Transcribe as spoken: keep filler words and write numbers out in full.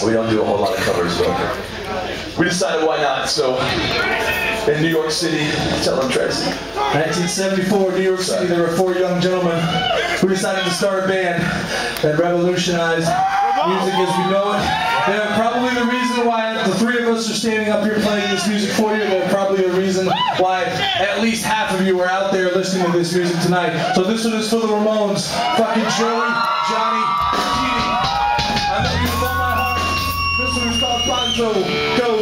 We don't do a whole lot of covers, but we decided why not. So, in New York City, tell them, Tracy. nineteen seventy-four, New York City, there were four young gentlemen who decided to start a band that revolutionized music as we know it. They're probably the reason why the three of us are standing up here playing this music for you. They're probably the reason why at least half of you are out there listening to this music tonight. So this one is for the Ramones. Fucking Joey, Johnny, Petey. I love you with all my heart. This one is called Bonzo. Go.